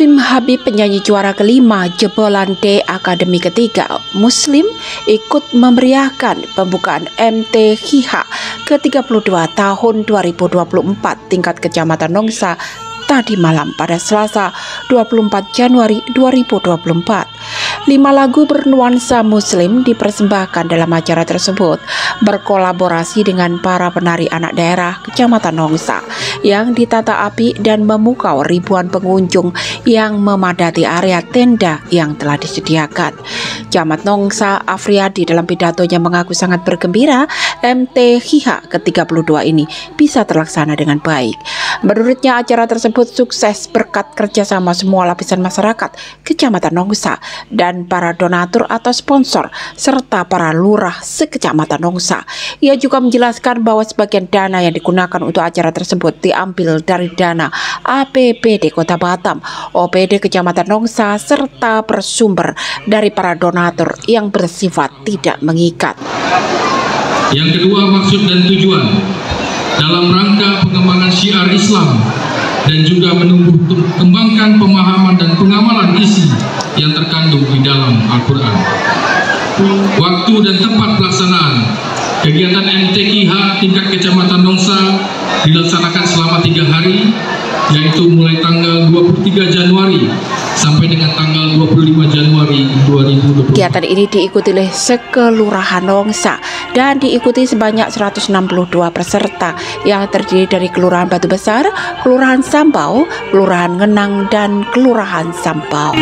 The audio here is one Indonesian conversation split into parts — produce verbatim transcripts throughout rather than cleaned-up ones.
Muslim Habib, penyanyi juara kelima jebolan D Akademi ketiga Muslim, ikut memeriahkan pembukaan M T H I H ke tiga puluh dua tahun dua ribu dua puluh empat tingkat Kecamatan Nongsa tadi malam pada Selasa dua puluh empat Januari dua ribu dua puluh empat. Lima lagu bernuansa Muslim dipersembahkan dalam acara tersebut berkolaborasi dengan para penari anak daerah Kecamatan Nongsa yang ditata api dan memukau ribuan pengunjung yang memadati area tenda yang telah disediakan. Camat Nongsa Afriyadi dalam pidatonya mengaku sangat bergembira M T H I H ke tiga puluh dua ini bisa terlaksana dengan baik. Menurutnya acara tersebut sukses berkat kerjasama semua lapisan masyarakat Kecamatan Nongsa dan para donatur atau sponsor serta para lurah sekecamatan Nongsa. Ia juga menjelaskan bahwa sebagian dana yang digunakan untuk acara tersebut diambil dari dana A P B D Kota Batam, O P D Kecamatan Nongsa serta bersumber dari para donatur yang bersifat tidak mengikat. Yang kedua, maksud dan tujuan dalam rangka pengembangan syiar Islam dan juga menumbuh kembangkan pemahaman dan pengamalan isi yang terkandung di dalam Al-Quran. Waktu dan tempat pelaksanaan kegiatan M T H I H tingkat Kecamatan Nongsa dilaksanakan selama tiga hari, yaitu mulai tanggal dua puluh tiga Januari sampai dengan tanggal dua puluh lima Januari dua ribu dua puluh. Kegiatan ini diikuti oleh sekelurahan Nongsa dan diikuti sebanyak seratus enam puluh dua peserta yang terdiri dari Kelurahan Batu Besar, Kelurahan Sambau, Kelurahan Ngenang, dan Kelurahan Sambau.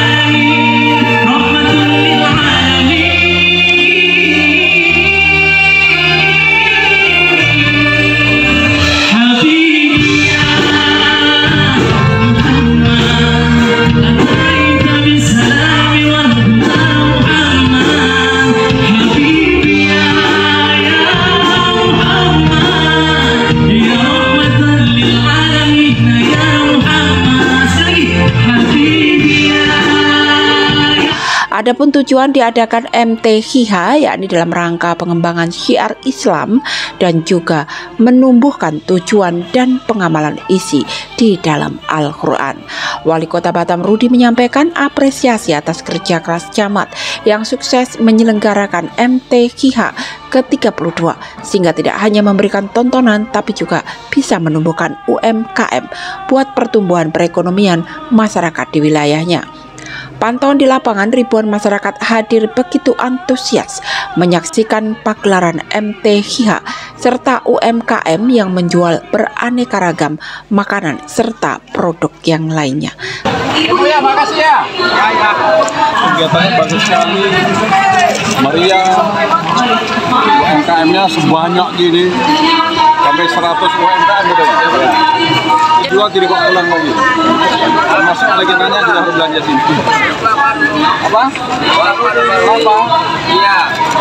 Adapun tujuan diadakan M T H I H yakni dalam rangka pengembangan syiar Islam dan juga menumbuhkan tujuan dan pengamalan isi di dalam Al-Quran. Wali Kota Batam Rudi menyampaikan apresiasi atas kerja keras camat yang sukses menyelenggarakan M T H I H ke tiga puluh dua sehingga tidak hanya memberikan tontonan tapi juga bisa menumbuhkan U M K M buat pertumbuhan perekonomian masyarakat di wilayahnya. Pantauan di lapangan, ribuan masyarakat hadir begitu antusias menyaksikan pagelaran M T H I H serta U M K M yang menjual beraneka ragam makanan serta produk yang lainnya. Ibu ya, makasih ya. Ya, ya. Kegiatannya bagus sekali, meriah. U M K M-nya sebanyak gini, sampai seratus U M K M gitu. Jual tidak kok pulang lagi. Termasuk legendanya juga harus belanja sini. Apa? Apa? Iya.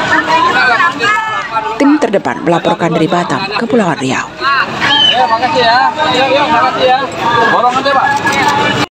Tim terdepan melaporkan dari Batam, Kepulauan Riau. Ya, makasih ya. Yuk, yuk, makasih ya. Borong aja, Pak.